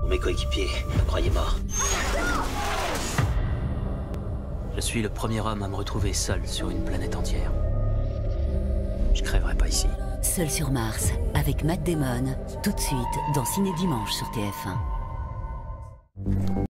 Mes coéquipiers me croyaient mort. Je suis le premier homme à me retrouver seul sur une planète entière. Je crèverai pas ici. Seul sur Mars, avec Matt Damon, tout de suite dans Ciné Dimanche sur TF1.